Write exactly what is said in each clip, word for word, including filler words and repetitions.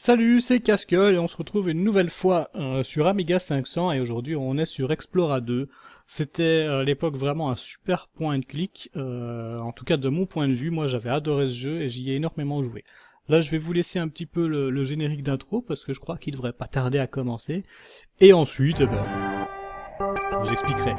Salut, c'est Casqueul et on se retrouve une nouvelle fois euh, sur Amiga cinq cents et aujourd'hui on est sur Explora deux. C'était à l'époque vraiment un super point and click, euh, en tout cas de mon point de vue, moi j'avais adoré ce jeu et j'y ai énormément joué. Là je vais vous laisser un petit peu le, le générique d'intro parce que je crois qu'il devrait pas tarder à commencer. Et ensuite, eh ben, je vous expliquerai.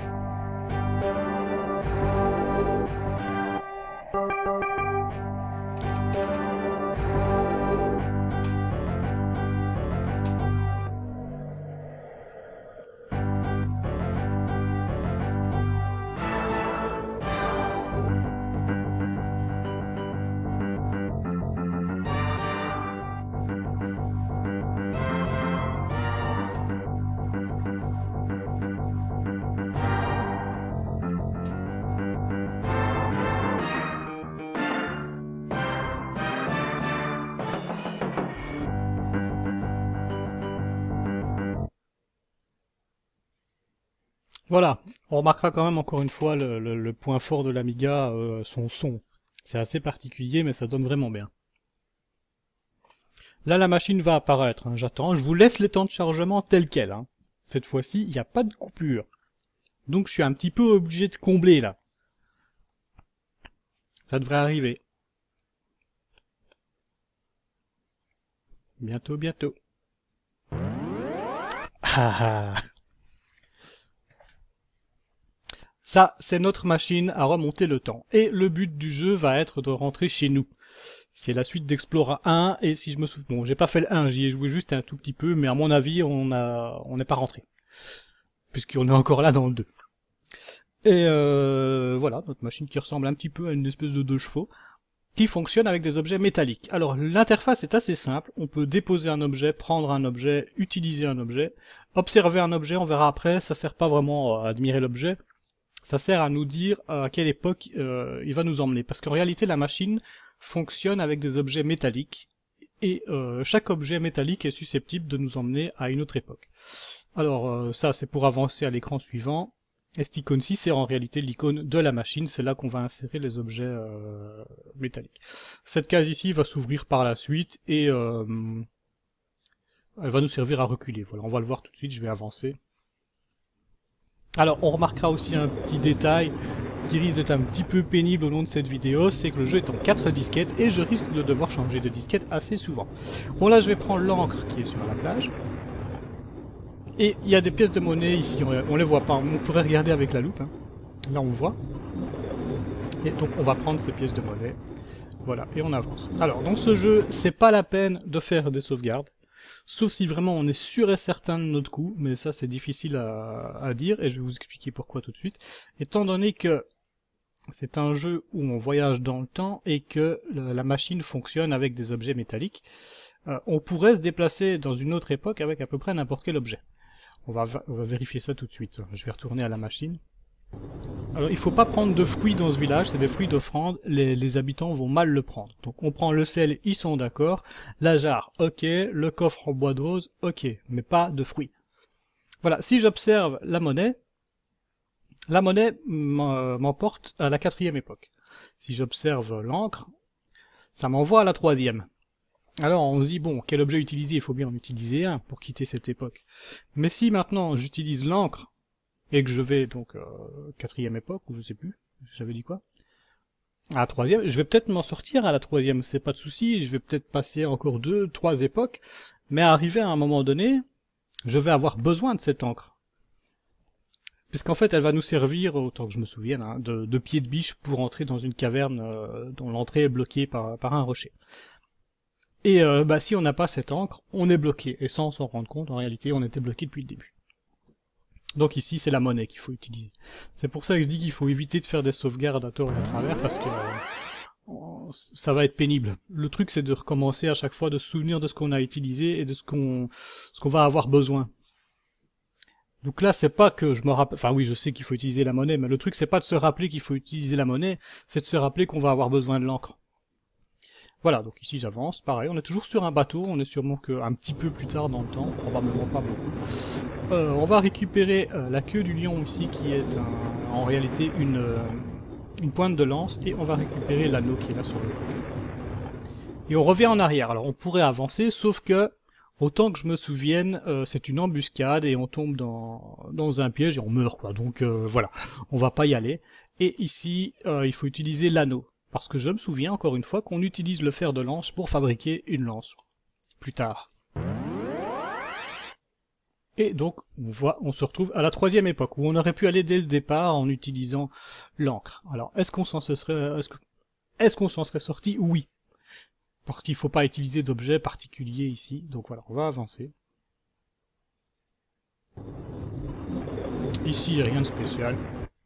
Voilà, on remarquera quand même encore une fois le, le, le point fort de l'Amiga, euh, son son. C'est assez particulier mais ça donne vraiment bien. Là la machine va apparaître, hein, j'attends, je vous laisse les temps de chargement tels quels. Hein. Cette fois-ci, il n'y a pas de coupure. Donc je suis un petit peu obligé de combler là. Ça devrait arriver. Bientôt, bientôt. Ah ah. Ça, c'est notre machine à remonter le temps. Et le but du jeu va être de rentrer chez nous. C'est la suite d'Explora un, et si je me souviens... Bon, j'ai pas fait le un, j'y ai joué juste un tout petit peu, mais à mon avis, on a, on n'est pas rentré. Puisqu'on est encore là dans le deux. Et euh, voilà, notre machine qui ressemble un petit peu à une espèce de deux chevaux, qui fonctionne avec des objets métalliques. Alors, l'interface est assez simple, on peut déposer un objet, prendre un objet, utiliser un objet, observer un objet, on verra après, ça sert pas vraiment à admirer l'objet, ça sert à nous dire à quelle époque euh, il va nous emmener. Parce qu'en réalité, la machine fonctionne avec des objets métalliques, et euh, chaque objet métallique est susceptible de nous emmener à une autre époque. Alors euh, ça, c'est pour avancer à l'écran suivant. Et cette icône-ci, c'est en réalité l'icône de la machine, c'est là qu'on va insérer les objets euh, métalliques. Cette case ici va s'ouvrir par la suite, et euh, elle va nous servir à reculer. Voilà, on va le voir tout de suite, je vais avancer. Alors, on remarquera aussi un petit détail qui risque d'être un petit peu pénible au long de cette vidéo, c'est que le jeu est en quatre disquettes et je risque de devoir changer de disquette assez souvent. Bon, là je vais prendre l'encre qui est sur la plage. Et il y a des pièces de monnaie ici, on les voit pas, on pourrait regarder avec la loupe. Hein. Là on voit. Et donc on va prendre ces pièces de monnaie. Voilà, et on avance. Alors, dans ce jeu, c'est pas la peine de faire des sauvegardes. Sauf si vraiment on est sûr et certain de notre coup, mais ça c'est difficile à, à dire, et je vais vous expliquer pourquoi tout de suite. Étant donné que c'est un jeu où on voyage dans le temps, et que la machine fonctionne avec des objets métalliques, euh, on pourrait se déplacer dans une autre époque avec à peu près n'importe quel objet. On va, on va vérifier ça tout de suite. Je vais retourner à la machine. Alors il faut pas prendre de fruits dans ce village, c'est des fruits d'offrande, les, les habitants vont mal le prendre. Donc on prend le sel, ils sont d'accord, la jarre, ok, le coffre en bois de rose, ok, mais pas de fruits. Voilà, si j'observe la monnaie, la monnaie m'emporte à la quatrième époque. Si j'observe l'encre, ça m'envoie à la troisième. Alors on se dit, bon, quel objet utiliser? Il faut bien en utiliser un pour quitter cette époque. Mais si maintenant j'utilise l'encre, et que je vais donc euh, quatrième époque, ou je sais plus, j'avais dit quoi, à la troisième, je vais peut-être m'en sortir à la troisième, c'est pas de souci, je vais peut-être passer encore deux, trois époques, mais arrivé à un moment donné, je vais avoir besoin de cette encre. Puisqu'en fait, elle va nous servir, autant que je me souvienne, hein, de, de pied de biche pour entrer dans une caverne euh, dont l'entrée est bloquée par, par un rocher. Et euh, bah, si on n'a pas cette encre, on est bloqué, et sans s'en rendre compte, en réalité, on était bloqué depuis le début. Donc ici, c'est la monnaie qu'il faut utiliser. C'est pour ça que je dis qu'il faut éviter de faire des sauvegardes à tort et à travers, parce que euh, ça va être pénible. Le truc, c'est de recommencer à chaque fois, de se souvenir de ce qu'on a utilisé et de ce qu'on ce qu'on va avoir besoin. Donc là, c'est pas que je me rappelle... Enfin oui, je sais qu'il faut utiliser la monnaie, mais le truc, c'est pas de se rappeler qu'il faut utiliser la monnaie, c'est de se rappeler qu'on va avoir besoin de l'encre. Voilà, donc ici j'avance, pareil, on est toujours sur un bateau, on est sûrement qu'un petit peu plus tard dans le temps, probablement pas beaucoup. Euh, on va récupérer euh, la queue du lion ici, qui est un, en réalité une, euh, une pointe de lance, et on va récupérer l'anneau qui est là sur le côté. et on revient en arrière. Alors on pourrait avancer, sauf que, autant que je me souvienne, euh, c'est une embuscade et on tombe dans, dans un piège et on meurt, quoi. Donc euh, voilà, on va pas y aller. Et ici, euh, il faut utiliser l'anneau. Parce que je me souviens, encore une fois, qu'on utilise le fer de lance pour fabriquer une lance. Plus tard. Et donc, on voit, on se retrouve à la troisième époque, où on aurait pu aller dès le départ en utilisant l'encre. Alors, est-ce qu'on s'en serait, est-ce que, est-ce qu'on s'en serait sorti? Oui. Parce qu'il faut pas utiliser d'objets particuliers ici. Donc voilà, on va avancer. Ici, rien de spécial.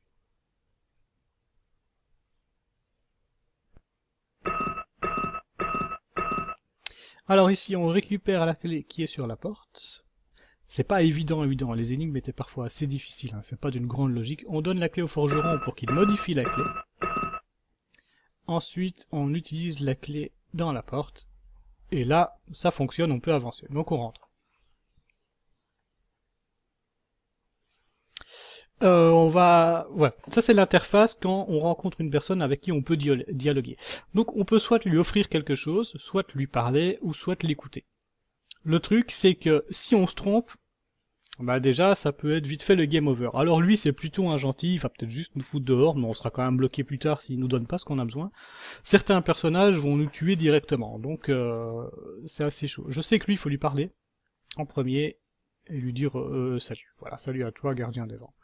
Alors ici, on récupère la clé qui est sur la porte. C'est pas évident, évident. Les énigmes étaient parfois assez difficiles. Hein. C'est pas d'une grande logique. On donne la clé au forgeron pour qu'il modifie la clé. Ensuite, on utilise la clé dans la porte. Et là, ça fonctionne, on peut avancer. Donc on rentre. Euh, on va, ouais, ça c'est l'interface quand on rencontre une personne avec qui on peut dialoguer. Donc on peut soit lui offrir quelque chose, soit lui parler, ou soit l'écouter. Le truc c'est que si on se trompe, bah déjà ça peut être vite fait le game over. Alors lui c'est plutôt un gentil, il va peut-être juste nous foutre dehors, mais on sera quand même bloqué plus tard s'il nous donne pas ce qu'on a besoin. Certains personnages vont nous tuer directement, donc euh, c'est assez chaud. Je sais que lui il faut lui parler en premier et lui dire euh, salut. Voilà, salut à toi gardien des vents.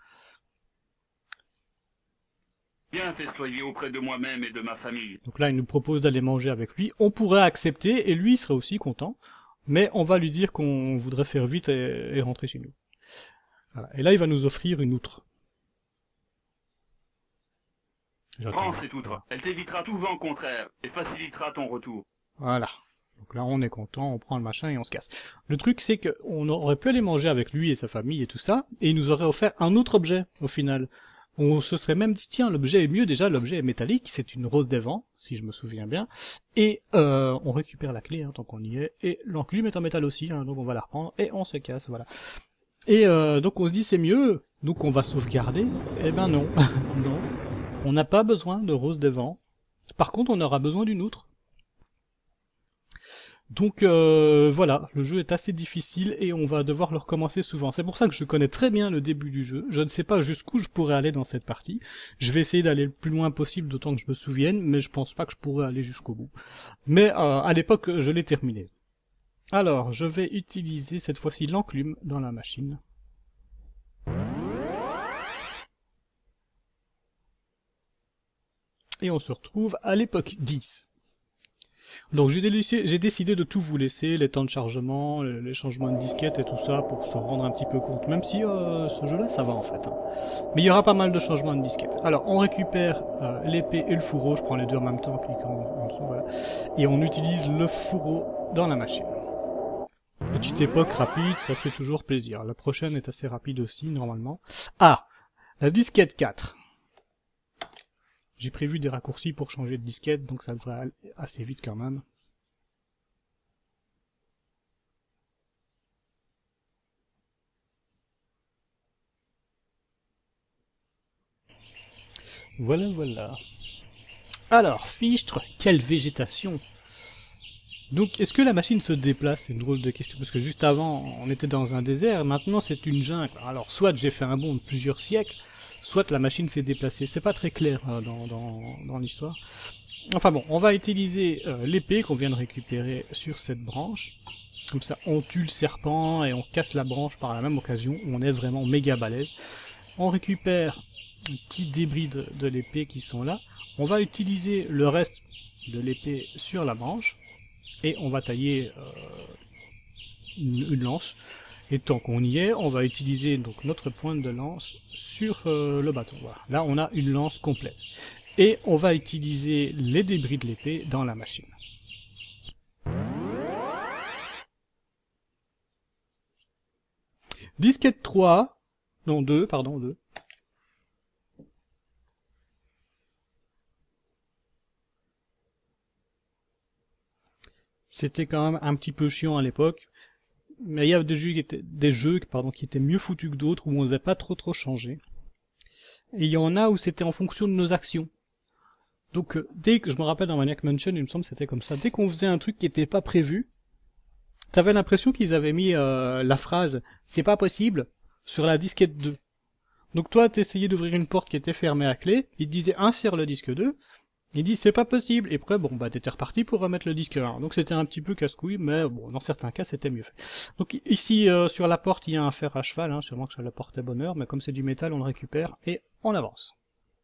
Bien festoyer auprès de moi-même et de ma famille. Donc là, il nous propose d'aller manger avec lui. On pourrait accepter, et lui, il serait aussi content. Mais on va lui dire qu'on voudrait faire vite et, et rentrer chez nous. Voilà. Et là, il va nous offrir une outre. Prends cette outre. Elle t'évitera tout vent contraire et facilitera ton retour. Voilà. Donc là, on est content, on prend le machin et on se casse. Le truc, c'est qu'on aurait pu aller manger avec lui et sa famille et tout ça, et il nous aurait offert un autre objet, au final. On se serait même dit, tiens, l'objet est mieux, déjà, l'objet est métallique, c'est une rose des vents, si je me souviens bien, et euh, on récupère la clé, hein, tant qu'on y est, et l'enclume est en métal aussi, hein, donc on va la reprendre, et on se casse, voilà. Et euh, donc on se dit, c'est mieux, donc on va sauvegarder, eh ben non, non, on n'a pas besoin de rose des vents, par contre on aura besoin d'une outre. Donc euh, voilà, le jeu est assez difficile et on va devoir le recommencer souvent. C'est pour ça que je connais très bien le début du jeu. Je ne sais pas jusqu'où je pourrais aller dans cette partie. Je vais essayer d'aller le plus loin possible d'autant que je me souvienne, mais je pense pas que je pourrais aller jusqu'au bout. Mais euh, à l'époque, je l'ai terminé. Alors, je vais utiliser cette fois-ci l'enclume dans la machine. Et on se retrouve à l'époque dix. Donc j'ai décidé de tout vous laisser, les temps de chargement, les changements de disquette et tout ça, pour se rendre un petit peu compte, même si euh, ce jeu-là, ça va en fait. Hein. Mais il y aura pas mal de changements de disquette. Alors on récupère euh, l'épée et le fourreau, je prends les deux en même temps en cliquant en dessous, voilà. Et on utilise le fourreau dans la machine. Petite époque rapide, ça fait toujours plaisir. La prochaine est assez rapide aussi, normalement. Ah, la disquette quatre. J'ai prévu des raccourcis pour changer de disquette, donc ça devrait aller assez vite quand même. Voilà, voilà. Alors, fichtre, quelle végétation! Donc, est-ce que la machine se déplace? C'est une drôle de question, parce que juste avant, on était dans un désert, maintenant c'est une jungle. Alors, soit j'ai fait un bond de plusieurs siècles, soit la machine s'est déplacée. C'est pas très clair euh, dans, dans, dans l'histoire. Enfin bon, on va utiliser euh, l'épée qu'on vient de récupérer sur cette branche. Comme ça, on tue le serpent et on casse la branche par la même occasion. On est vraiment méga balèze. On récupère les petits débris de, de l'épée qui sont là. On va utiliser le reste de l'épée sur la branche. Et on va tailler euh, une, une lance. Et tant qu'on y est, on va utiliser donc notre pointe de lance sur euh, le bâton. Voilà. Là, on a une lance complète. Et on va utiliser les débris de l'épée dans la machine. Disquette trois, non deux, pardon, deux. C'était quand même un petit peu chiant à l'époque. Mais il y a des jeux qui étaient, des jeux, pardon, qui étaient mieux foutus que d'autres, où on ne devait pas trop trop changer. Et il y en a où c'était en fonction de nos actions. Donc euh, dès que, je me rappelle dans Maniac Mansion, il me semble que c'était comme ça, dès qu'on faisait un truc qui était pas prévu, t'avais l'impression qu'ils avaient mis euh, la phrase « c'est pas possible » sur la disquette deux. Donc toi, t'essayais d'ouvrir une porte qui était fermée à clé, il te disait « insère le disque deux », il dit « c'est pas possible », et après, bon, bah t'étais reparti pour remettre le disque un. Donc c'était un petit peu casse-couille, mais bon, dans certains cas, c'était mieux fait. Donc ici, euh, sur la porte, il y a un fer à cheval, hein, sûrement que ça la portait bonheur, mais comme c'est du métal, on le récupère, et on avance.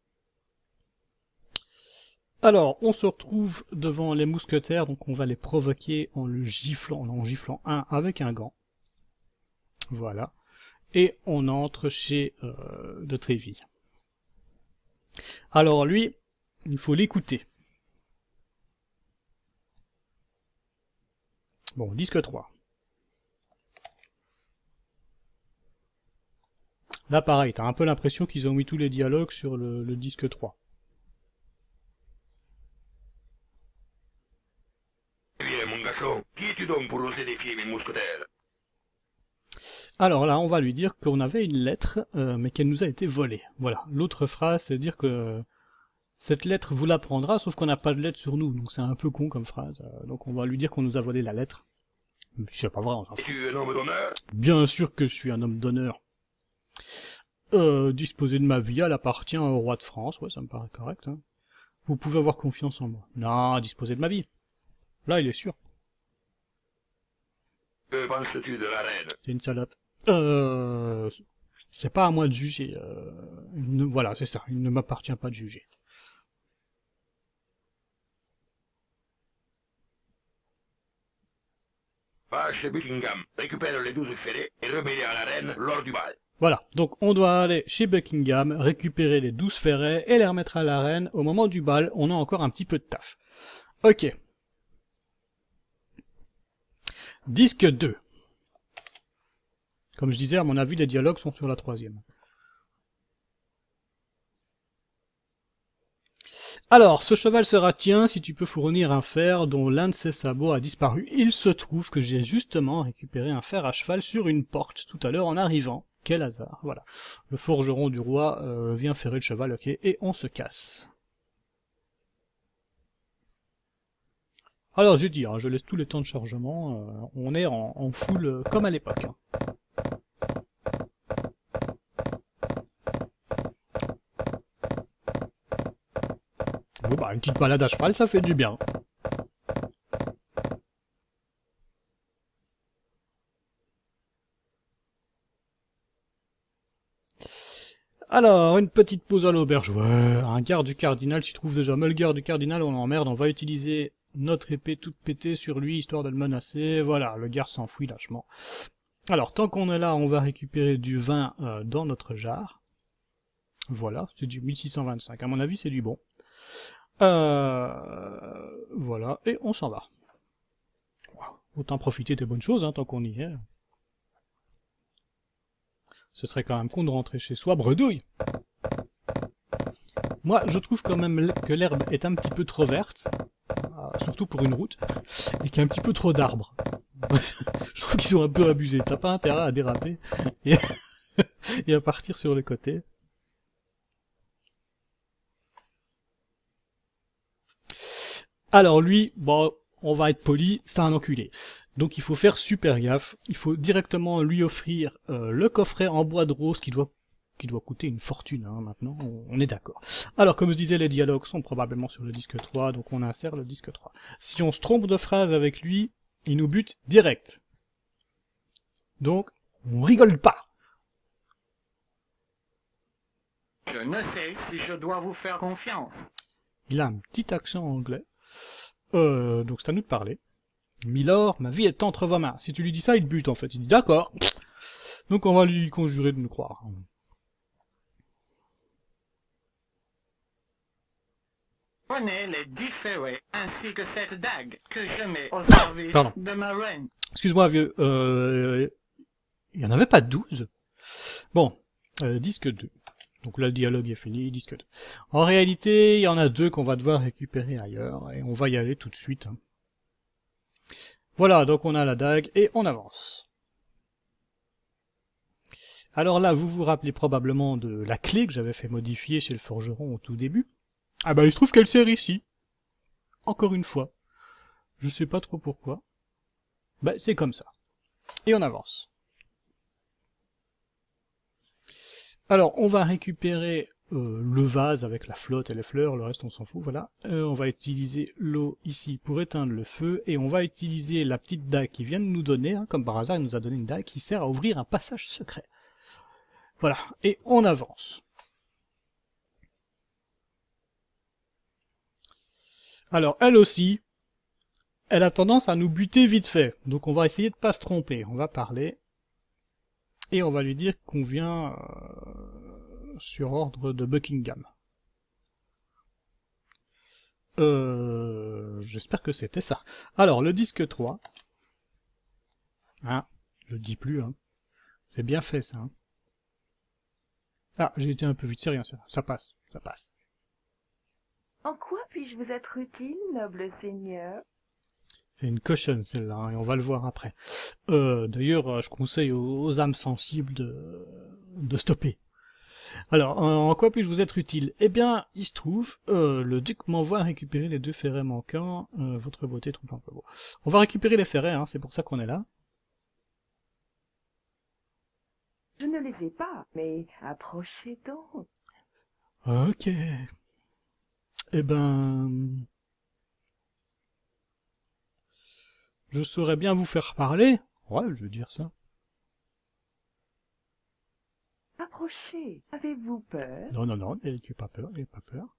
Alors, on se retrouve devant les mousquetaires, donc on va les provoquer en le giflant, en giflant un avec un gant. Voilà. Et on entre chez euh, de Tréville. Alors lui, il faut l'écouter. Bon, disque trois. Là pareil, t'as un peu l'impression qu'ils ont mis tous les dialogues sur le, le disque trois. Bien, mon garçon, qui es-tu donc pour oser défier mes mousquetaires? Alors là, on va lui dire qu'on avait une lettre, euh, mais qu'elle nous a été volée. Voilà. L'autre phrase, c'est dire que euh, cette lettre vous la prendra, sauf qu'on n'a pas de lettre sur nous. Donc c'est un peu con comme phrase. Euh, donc on va lui dire qu'on nous a volé la lettre. C'est pas vrai, on s'en fout. Es-tu un homme d'honneur? Bien sûr que je suis un homme d'honneur. Euh, disposer de ma vie, elle appartient au roi de France. Ouais, ça me paraît correct. Hein. Vous pouvez avoir confiance en moi. Non, disposer de ma vie. Là, il est sûr. Que penses-tu de la reine? C'est une salope. Euh, c'est pas à moi de juger. Euh, ne, voilà, c'est ça. Il ne m'appartient pas de juger. Va chez Buckingham, récupère les douze ferrets et remets-les à la reine lors du bal. Voilà. Donc, on doit aller chez Buckingham, récupérer les douze ferrets et les remettre à la reine. Au moment du bal, on a encore un petit peu de taf. Ok. Disque deux. Comme je disais, à mon avis, les dialogues sont sur la troisième. Alors, ce cheval sera tien si tu peux fournir un fer dont l'un de ses sabots a disparu. Il se trouve que j'ai justement récupéré un fer à cheval sur une porte tout à l'heure en arrivant. Quel hasard, voilà. Le forgeron du roi euh, vient ferrer le cheval, ok, et on se casse. Alors j'ai dit, hein, je laisse tout le temps de chargement, euh, on est en, en full euh, comme à l'époque. Hein. Bon bah une petite balade à cheval, ça fait du bien. Alors, une petite pause à l'auberge. Ouais, un garde du cardinal s'y trouve déjà. Mais le garde du cardinal, on l'emmerde, on va utiliser notre épée toute pétée sur lui, histoire de le menacer. Voilà, le garde s'enfuit lâchement. Alors, tant qu'on est là, on va récupérer du vin euh, dans notre jarre. Voilà, c'est du mille six cent vingt-cinq. À mon avis, c'est du bon. Euh, voilà, et on s'en va. Wow. Autant profiter des bonnes choses, hein, tant qu'on y est. Ce serait quand même con de rentrer chez soi bredouille. Moi, je trouve quand même que l'herbe est un petit peu trop verte, surtout pour une route, et qu'il y a un petit peu trop d'arbres. Je trouve qu'ils sont un peu abusés. T'as pas intérêt à déraper et, et à partir sur les côtés. Alors lui, bon, on va être poli, c'est un enculé. Donc il faut faire super gaffe. Il faut directement lui offrir euh, le coffret en bois de rose qui doit qui doit coûter une fortune, hein, maintenant, on, on est d'accord. Alors, comme je disais, les dialogues sont probablement sur le disque trois, donc on insère le disque trois. Si on se trompe de phrase avec lui, il nous bute direct. Donc, on rigole pas. Je ne sais si je dois vous faire confiance. Il a un petit accent anglais. Euh, donc c'est à nous de parler. Milord, ma vie est entre vos mains. Si tu lui dis ça, il te bute en fait. Il dit d'accord. Donc on va lui conjurer de nous croire. Prenez les dix ferrets ainsi que cette dague que je mets au service Pardon. de ma reine. Excuse-moi vieux, euh, il y en avait pas douze? Bon, euh, disque deux. Donc là le dialogue est fini, disque deux. En réalité, il y en a deux qu'on va devoir récupérer ailleurs, et on va y aller tout de suite. Hein. Voilà, donc on a la dague, et on avance. Alors là, vous vous rappelez probablement de la clé que j'avais fait modifier chez le forgeron au tout début. Ah bah il se trouve qu'elle sert ici. Encore une fois. Je sais pas trop pourquoi. Bah c'est comme ça. Et on avance. Alors on va récupérer euh, le vase avec la flotte et les fleurs, le reste on s'en fout, voilà. Euh, on va utiliser l'eau ici pour éteindre le feu, et on va utiliser la petite dague qui vient de nous donner, hein, comme par hasard il nous a donné une dague qui sert à ouvrir un passage secret. Voilà, et on avance. Alors elle aussi, elle a tendance à nous buter vite fait, donc on va essayer de pas se tromper, on va parler, et on va lui dire qu'on vient euh, sur ordre de Buckingham. Euh, j'espère que c'était ça. Alors, le disque trois. Hein, je le dis plus, hein. C'est bien fait, ça, hein. Ah, j'ai été un peu vite, c'est rien, ça. Ça passe, ça passe. En quoi puis-je vous être utile, noble seigneur? C'est une cochonne, celle-là, hein, et on va le voir après. Euh, d'ailleurs, je conseille aux, aux âmes sensibles de, de stopper. Alors, en quoi puis-je vous être utile? Eh bien, il se trouve, euh, le duc m'envoie récupérer les deux ferrets manquants, euh, votre beauté trompe un peu. Bon. On va récupérer les ferrets, hein, c'est pour ça qu'on est là. Je ne les ai pas, mais approchez donc. Ok. Eh ben... je saurais bien vous faire parler. Ouais, je veux dire ça. Approchez. Avez-vous peur? Non, non, non, n'ayez pas peur, n'ayez pas peur.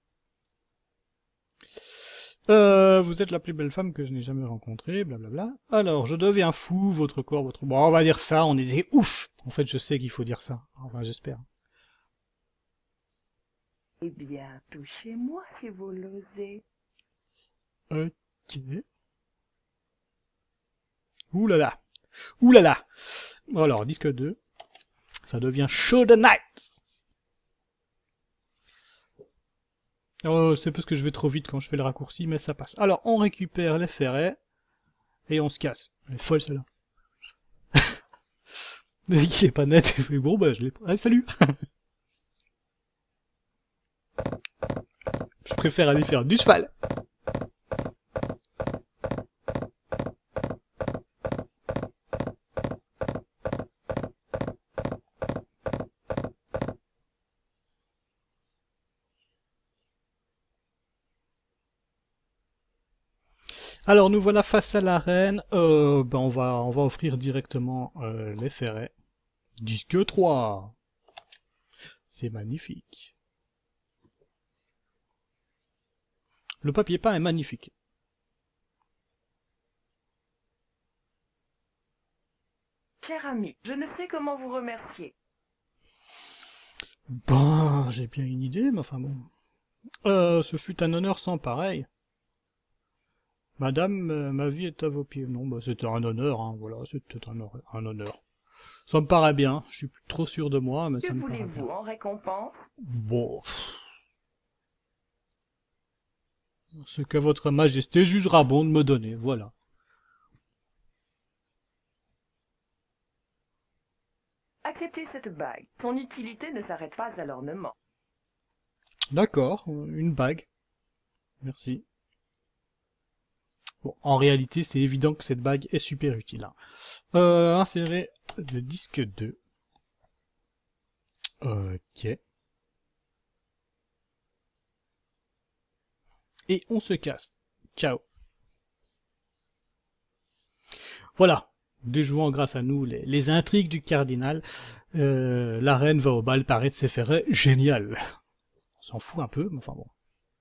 Euh, vous êtes la plus belle femme que je n'ai jamais rencontrée, blablabla. Alors, je deviens fou, votre corps, votre... Bon, on va dire ça, on est ouf. En fait, je sais qu'il faut dire ça. Enfin, j'espère. Eh bien, touchez-moi si vous l'osez. Ok. Ouh là là. Ouh là là. Alors, disque deux. Ça devient Show the Night. Oh, c'est parce que je vais trop vite quand je fais le raccourci, mais ça passe. Alors, on récupère les ferrets, et on se casse. Elle est folle, celle-là. Il est pas net, il fait bon, bah, je l'ai pas. Ah, salut. Je préfère aller faire du cheval. Alors nous voilà face à l'arène, euh, ben on va on va offrir directement euh, les ferrets. Disque trois. C'est magnifique. Le papier peint est magnifique. Cher ami, je ne sais comment vous remercier. Bon, j'ai bien une idée, mais enfin bon. Euh, ce fut un honneur sans pareil. Madame, euh, ma vie est à vos pieds. Non, bah c'était un honneur, hein, voilà, c'était un, un honneur. Ça me paraît bien, je suis plus trop sûr de moi, mais Que ça me paraît bien. voulez-vous en récompense? Bon. Pff. Ce que votre majesté jugera bon de me donner, voilà. Acceptez cette bague. Son utilité ne s'arrête pas à l'ornement. D'accord, une bague. Merci. Bon, en réalité, c'est évident que cette bague est super utile. Hein. Euh, insérer le disque deux. Ok. Et on se casse. Ciao. Voilà. Déjouant grâce à nous les, les intrigues du cardinal, euh, la reine va au bal parée de ses ferrets. Génial. On s'en fout un peu, mais enfin bon.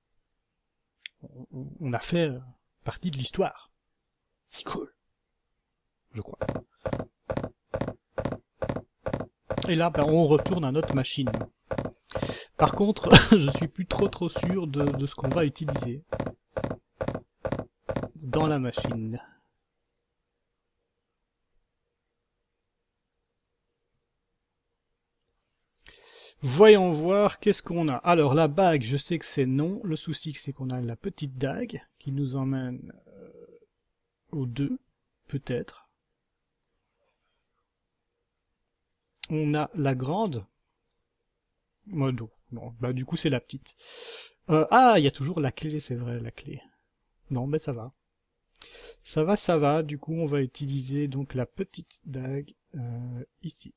On, on a fait euh, partie de l'histoire. C'est cool. Je crois. Et là, ben, on retourne à notre machine. Par contre, je suis plus trop trop sûr de, de ce qu'on va utiliser dans la machine. Voyons voir qu'est-ce qu'on a. Alors la bague, je sais que c'est non. Le souci c'est qu'on a la petite dague qui nous emmène euh, aux deux, peut-être. On a la grande. Moi, non. Bon, bah du coup c'est la petite. Euh, ah, il y a toujours la clé, c'est vrai, la clé. Non, mais ça va. Ça va, ça va. Du coup, on va utiliser donc la petite dague euh, ici.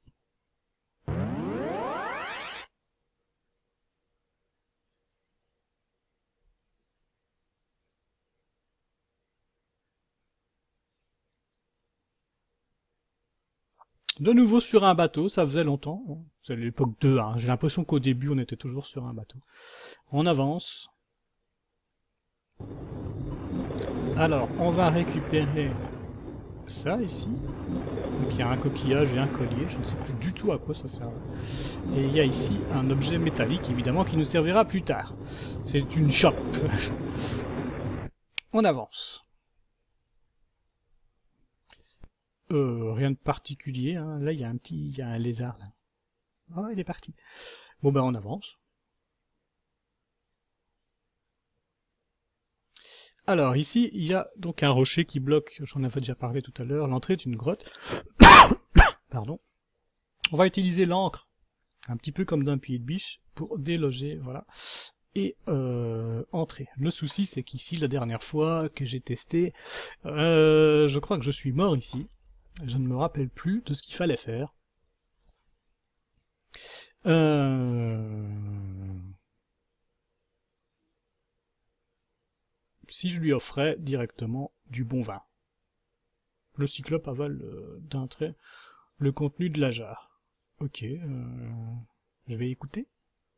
De nouveau sur un bateau, ça faisait longtemps. C'est l'époque deux, hein. J'ai l'impression qu'au début, on était toujours sur un bateau. On avance. Alors, on va récupérer ça ici. Donc il y a un coquillage et un collier, je ne sais plus du tout à quoi ça sert. Et il y a ici un objet métallique, évidemment, qui nous servira plus tard. C'est une chope. On avance. Euh, rien de particulier, hein. Là il y a un petit, il y a un lézard là. Oh, il est parti. Bon ben on avance. Alors ici il y a donc un rocher qui bloque, j'en avais déjà parlé tout à l'heure, l'entrée d'une grotte. Pardon. On va utiliser l'encre, un petit peu comme d'un pied de biche, pour déloger, voilà. Et euh, entrer. Le souci c'est qu'ici, la dernière fois que j'ai testé, euh, je crois que je suis mort ici. Je ne me rappelle plus de ce qu'il fallait faire. Euh... Si je lui offrais directement du bon vin. Le cyclope avale euh, d'un trait le contenu de la jarre. Ok, euh... je vais écouter.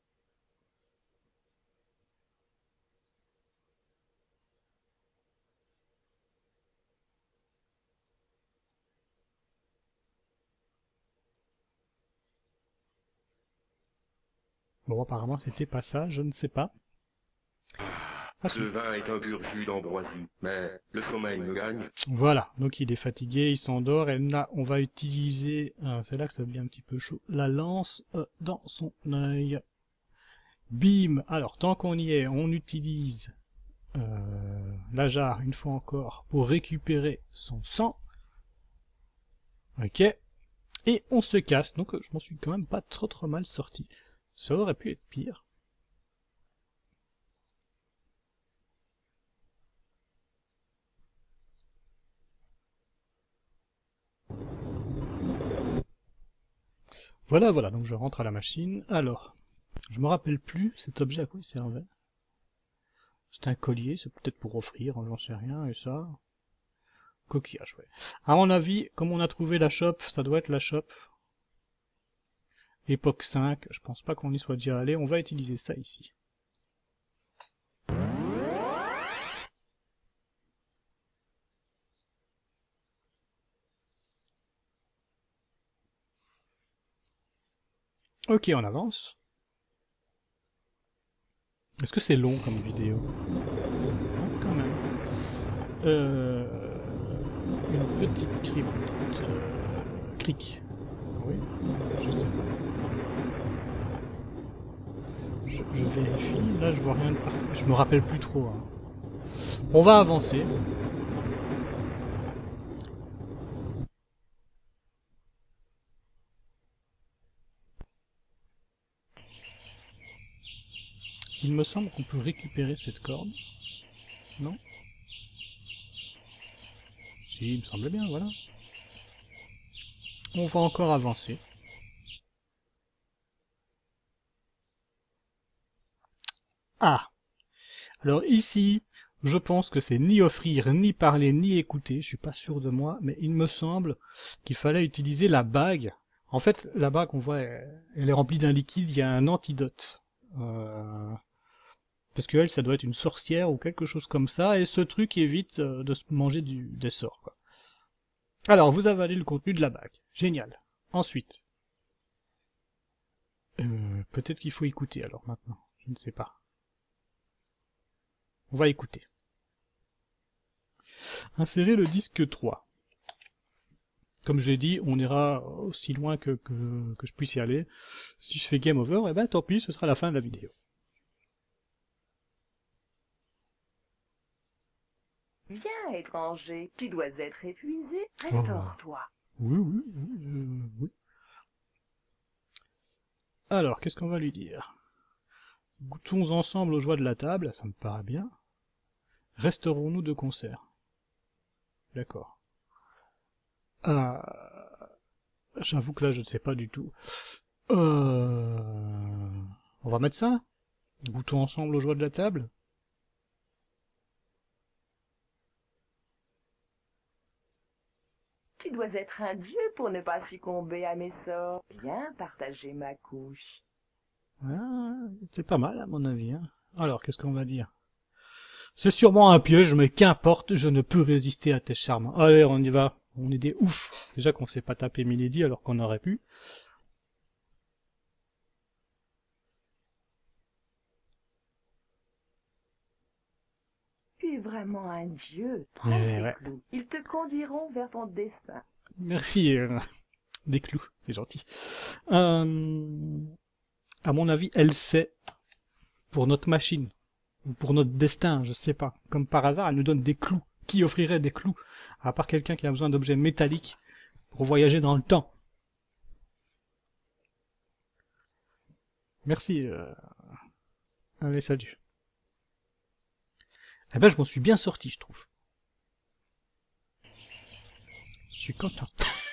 Bon, apparemment c'était pas ça, je ne sais pas. Ah, Ce vin est un pur jus d'ambroisie, mais le sommeil me gagne. Voilà, donc il est fatigué, il s'endort, et là on va utiliser, euh, c'est là que ça devient un petit peu chaud, la lance euh, dans son œil. Bim. Alors tant qu'on y est, on utilise euh, la jarre une fois encore pour récupérer son sang. Ok. Et on se casse, donc je m'en suis quand même pas trop trop mal sorti. Ça aurait pu être pire. Voilà, voilà, donc je rentre à la machine. Alors, je me rappelle plus cet objet à quoi il servait. C'est un collier, c'est peut-être pour offrir, j'en sais rien, et ça... Coquillage, ouais. À mon avis, comme on a trouvé la chope, ça doit être la chope. Époque cinq, je pense pas qu'on y soit déjà allé, on va utiliser ça ici. Ok, on avance. Est-ce que c'est long comme vidéo? Ah, quand même. Euh, une petite crypte. Euh, cric. Oui, je sais pas. Je, je vérifie. Là, je vois rien de particulier. Je me rappelle plus trop. Hein. On va avancer. Il me semble qu'on peut récupérer cette corde. Non? Si, il me semble bien, voilà. On va encore avancer. Ah! Alors ici, je pense que c'est ni offrir, ni parler, ni écouter, je suis pas sûr de moi, mais il me semble qu'il fallait utiliser la bague. En fait, la bague, on voit, elle est remplie d'un liquide, il y a un antidote. Euh... Parce que elle, ça doit être une sorcière ou quelque chose comme ça, et ce truc évite euh, de se manger du, des sorts, quoi. Alors, vous avalez le contenu de la bague. Génial. Ensuite. Euh, peut-être qu'il faut écouter, alors, maintenant. Je ne sais pas. On va écouter. Insérer le disque trois. Comme j'ai dit, on ira aussi loin que, que, que je puisse y aller. Si je fais game over, eh ben tant pis, ce sera la fin de la vidéo. Viens, étranger, tu dois être épuisé. Restaure-toi. Oui, oui, oui, euh, oui. Alors, qu'est-ce qu'on va lui dire? Goûtons ensemble aux joies de la table, ça me paraît bien. Resterons-nous de concert? D'accord. Euh... J'avoue que là, je ne sais pas du tout. Euh... On va mettre ça? Goûtons ensemble aux joies de la table? Tu dois être un dieu pour ne pas succomber à mes sorts. Viens partager ma couche. Ah, c'est pas mal, à mon avis. Hein. Alors, qu'est-ce qu'on va dire? C'est sûrement un piège, mais qu'importe, je ne peux résister à tes charmes. Allez, on y va. On est des ouf. Déjà qu'on sait pas taper Milady alors qu'on aurait pu. Tu es vraiment un dieu. Prends Eh tes ouais. clous. Ils te conduiront vers ton destin. Merci. Euh, des clous, c'est gentil. Euh, à mon avis, elle sait pour notre machine. Ou pour notre destin, je sais pas. Comme par hasard, elle nous donne des clous. Qui offrirait des clous? À part quelqu'un qui a besoin d'objets métalliques pour voyager dans le temps. Merci. Euh... Allez, salut. Eh ben, je m'en suis bien sorti, je trouve. Je suis content.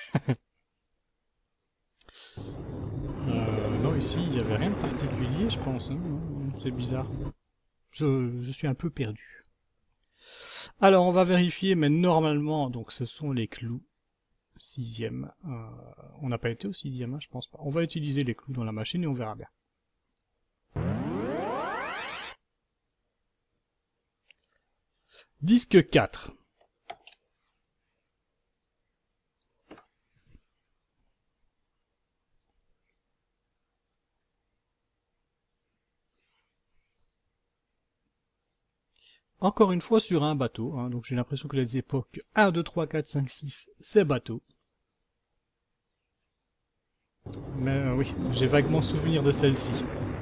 euh, non, ici, il n'y avait rien de particulier, je pense. Hein. C'est bizarre. Je, je suis un peu perdu. Alors, on va vérifier, mais normalement, donc, ce sont les clous. Sixième. Euh, on n'a pas été au sixième, hein, je pense pas. On va utiliser les clous dans la machine et on verra bien. Disque quatre. Encore une fois sur un bateau, hein, donc j'ai l'impression que les époques un, deux, trois, quatre, cinq, six, c'est bateau. Mais euh, oui, j'ai vaguement souvenir de celle-ci.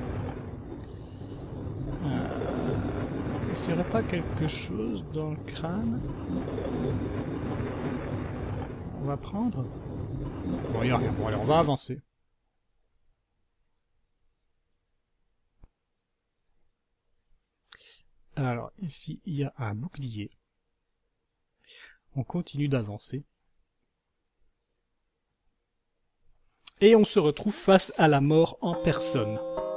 Euh, Est-ce qu'il n'y aurait pas quelque chose dans le crâne? On va prendre? Bon, il n'y a rien. Bon, allez, on va avancer. Alors, ici, il y a un bouclier. On continue d'avancer. Et on se retrouve face à la mort en personne.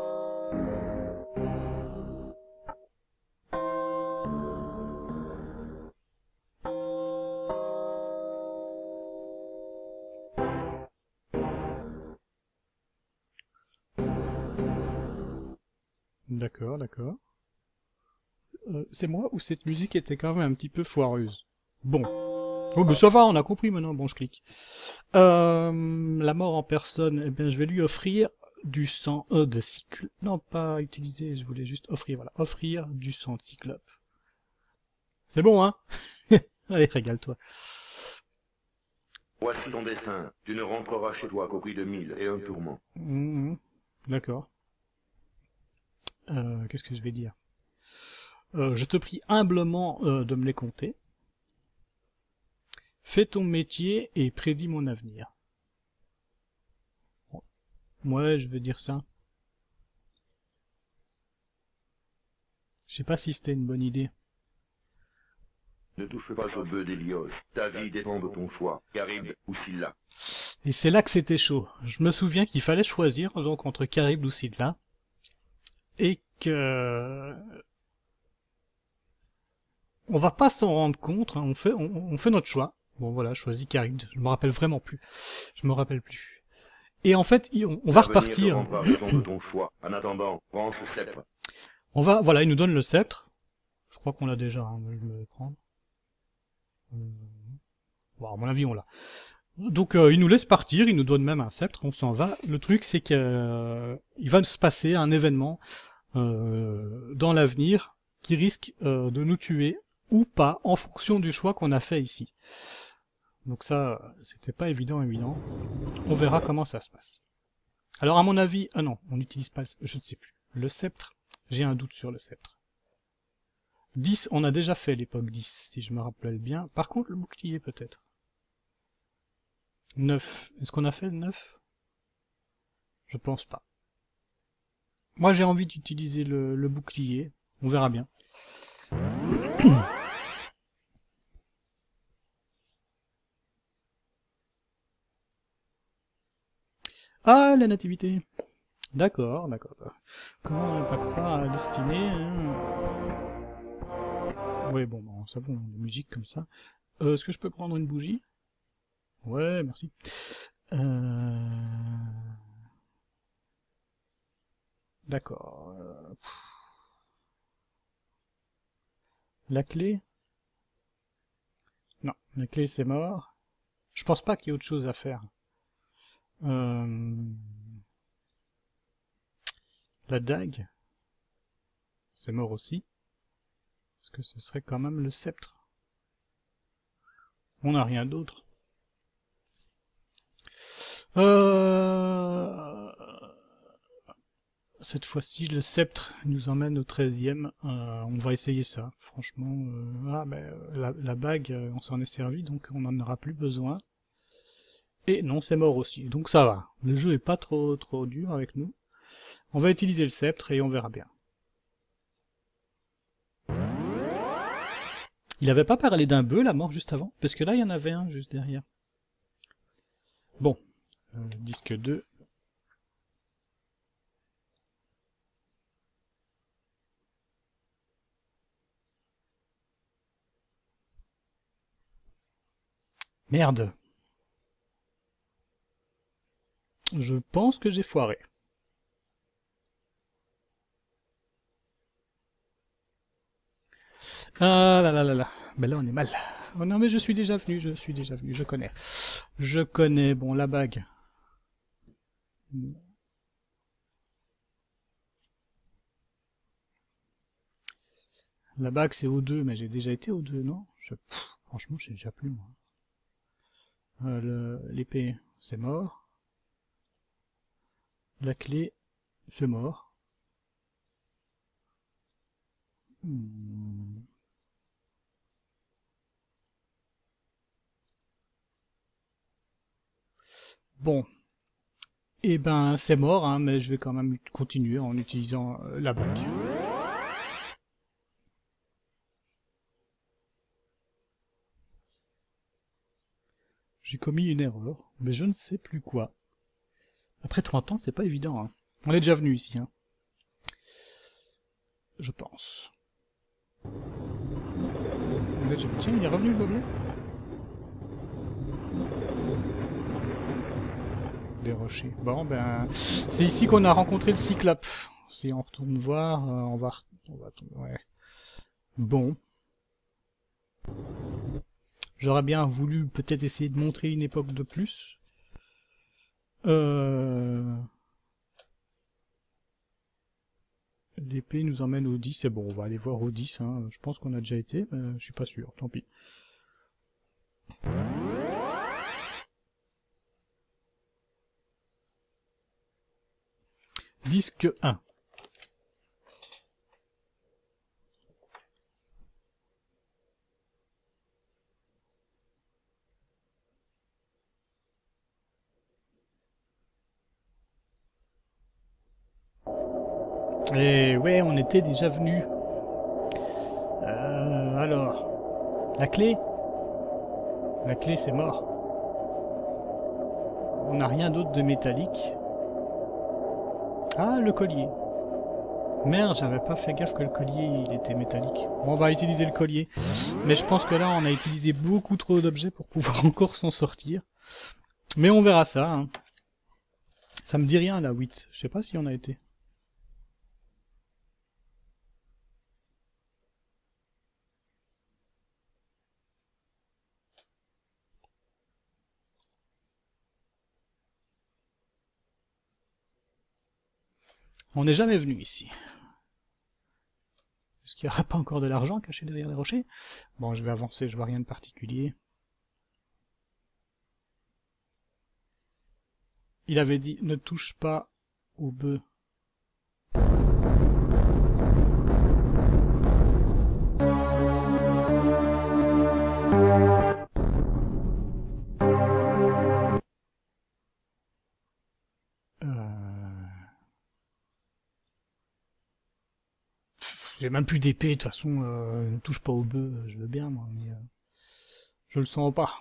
D'accord, d'accord. Euh, c'est moi ou cette musique était quand même un petit peu foireuse? Bon. Oh, ben ça va, on a compris maintenant. Bon, je clique. Euh, la mort en personne, eh bien, je vais lui offrir du sang euh, de cyclope. Non, pas utiliser, je voulais juste offrir, voilà. Offrir du sang de cyclope. C'est bon, hein? Allez, régale-toi. Voici ton destin. Tu ne rentreras chez toi qu'au prix de mille et un tourments. Mmh, d'accord. Euh, qu'est-ce que je vais dire? Euh, je te prie humblement euh, de me les compter. Fais ton métier et prédis mon avenir. Ouais, je veux dire ça. Je sais pas si c'était une bonne idée. Ne touche pas au bœuf d'Hélios. Ta vie dépend de ton choix. Charybde ou Scylla. Et c'est là que c'était chaud. Je me souviens qu'il fallait choisir donc entre Charybde ou Scylla. Et que... On va pas s'en rendre compte, hein. on, fait, on, on fait notre choix. Bon voilà, je choisis Charybde, je me rappelle vraiment plus. Je me rappelle plus. Et en fait, on, on va repartir. De ton choix. En attendant, prends ce sceptre. On va, voilà, il nous donne le sceptre. Je crois qu'on l'a déjà, hein, je vais le prendre. Bon, à mon avis, on l'a. Donc, euh, il nous laisse partir, il nous donne même un sceptre, on s'en va. Le truc, c'est qu'il euh, va se passer un événement euh, dans l'avenir qui risque euh, de nous tuer ou pas, en fonction du choix qu'on a fait ici. Donc ça, c'était pas évident, évident. On verra comment ça se passe. Alors, à mon avis, ah non, on n'utilise pas, je ne sais plus. Le sceptre, j'ai un doute sur le sceptre. dix, on a déjà fait l'époque dix, si je me rappelle bien. Par contre, le bouclier, peut-être. neuf, est-ce qu'on a fait le neuf? Je pense pas. Moi j'ai envie d'utiliser le, le bouclier. On verra bien. Ah, la nativité. D'accord, d'accord. Comment ne pas croire à la destinée hein. Ouais, bon, bon, ça va, la musique comme ça. Euh, Est-ce que je peux prendre une bougie? Ouais, merci. Euh... D'accord. Euh... La clé? Non, la clé c'est mort. Je pense pas qu'il y ait autre chose à faire. Euh... La dague? C'est mort aussi. Est-ce que ce serait quand même le sceptre? On n'a rien d'autre. Euh... Cette fois-ci, le sceptre nous emmène au treizième. Euh, on va essayer ça, franchement. Euh... Ah, ben, la, la bague, on s'en est servi, donc on n'en aura plus besoin. Et non, c'est mort aussi, donc ça va. Le jeu est pas trop trop dur avec nous. On va utiliser le sceptre et on verra bien. Il avait pas parlé d'un bœuf, la mort, juste avant? Parce que là, il y en avait un juste derrière. Bon. Euh, disque deux. Merde. Je pense que j'ai foiré. Ah là là là là. Ben là, on est mal. Oh non, mais je suis déjà venu, je suis déjà venu, je connais. Je connais, bon, la bague. La bague, c'est O deux, mais j'ai déjà été O deux, non je... Pff, franchement, je sais déjà plus, moi. Euh, l'épée, c'est mort. La clé, c'est mort. Hmm. Bon. Eh ben, c'est mort, hein, mais je vais quand même continuer en utilisant euh, la bague. J'ai commis une erreur, mais je ne sais plus quoi. Après trente ans, c'est pas évident. Hein. On est déjà venu ici. Hein. Je pense. On est déjà... Tiens, il est revenu le gobelet? Des rochers. Bon, ben... C'est ici qu'on a rencontré le cyclope. Si on retourne voir, euh, on va... On va... Ouais. Bon. J'aurais bien voulu peut-être essayer de montrer une époque de plus. Euh... L'épée nous emmène au dix, c'est bon, on va aller voir au dix, hein. Je pense qu'on a déjà été, mais je suis pas sûr, tant pis. Disque un. Et ouais, on était déjà venu. Euh, alors, la clé La clé, c'est mort. On n'a rien d'autre de métallique. Ah, le collier. Merde, j'avais pas fait gaffe que le collier, il était métallique. Bon, on va utiliser le collier. Mais je pense que là, on a utilisé beaucoup trop d'objets pour pouvoir encore s'en sortir. Mais on verra ça. Hein. Ça me dit rien, là, huit. Je sais pas si on a été. On n'est jamais venu ici. Est-ce qu'il n'y aura pas encore de l'argent caché derrière les rochers? Bon, je vais avancer, je vois rien de particulier. Il avait dit, ne touche pas au bœuf. j'ai même plus d'épée, de toute façon, euh, ne touche pas au bœuf, je veux bien, moi, mais... Euh, je le sens pas.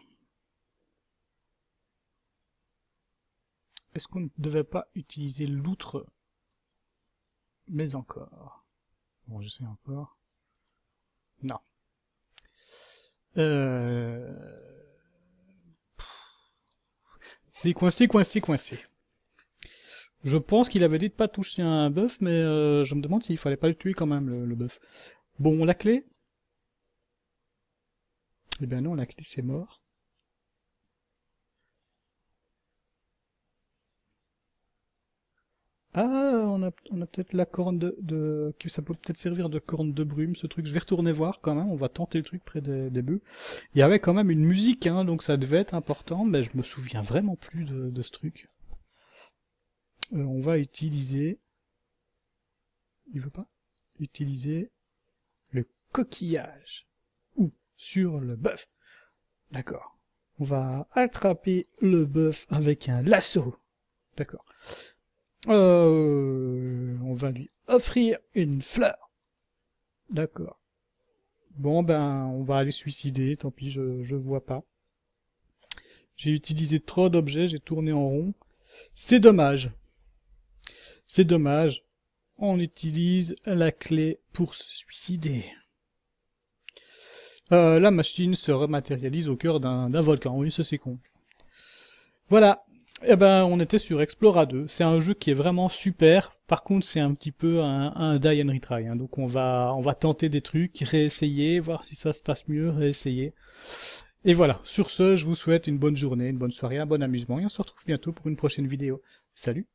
Est-ce qu'on ne devait pas utiliser l'outre? Mais encore. Bon, je sais encore. Non. Euh... C'est coincé, coincé, coincé. Je pense qu'il avait dit de pas toucher un bœuf, mais euh, je me demande s'il fallait pas le tuer quand même, le, le bœuf. Bon, la clé? Eh bien non, la clé c'est mort. Ah, on a, on a peut-être la corne de, de... que ça peut peut-être servir de corne de brume, ce truc. Je vais retourner voir quand même, on va tenter le truc près des, des bœufs. Il y avait quand même une musique, hein, donc ça devait être important, mais je me souviens vraiment plus de, de ce truc. Euh, on va utiliser... Il veut pas utiliser le coquillage. Ou sur le bœuf. D'accord. On va attraper le bœuf avec un lasso. D'accord. Euh, on va lui offrir une fleur. D'accord. Bon ben, on va aller suicider, tant pis, je, je vois pas. J'ai utilisé trop d'objets, j'ai tourné en rond. C'est dommage. C'est dommage. On utilise la clé pour se suicider. Euh, la machine se rematérialise au cœur d'un volcan. Oui, ça c'est con. Voilà. Eh ben, on était sur Explora deux. C'est un jeu qui est vraiment super. Par contre, c'est un petit peu un, un die and retry. Hein. Donc, on va, on va tenter des trucs, réessayer, voir si ça se passe mieux, réessayer. Et voilà. Sur ce, je vous souhaite une bonne journée, une bonne soirée, un bon amusement. Et on se retrouve bientôt pour une prochaine vidéo. Salut!